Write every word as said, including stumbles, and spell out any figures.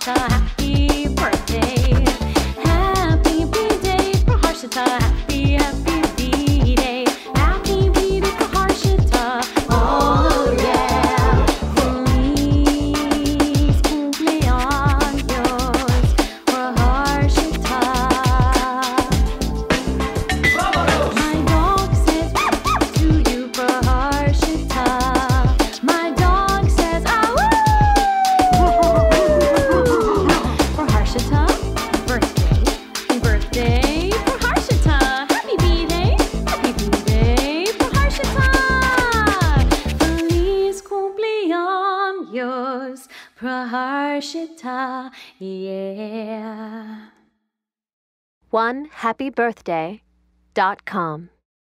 Praharshita, happy birthday. Happy B-Day, Praharshita, happy, happy B-Day. Happy B-Day, Praharshita, oh yeah. Feliz cumpleaños, Praharshita. My dog says to you, Praharshita. My dog says, ah, woo! Praharshita, birthday, birthday, Praharshita. Happy B-Day, happy B-Day, Praharshita. Feliz cumpleaños, Praharshita, yeah. one happy birthday dot com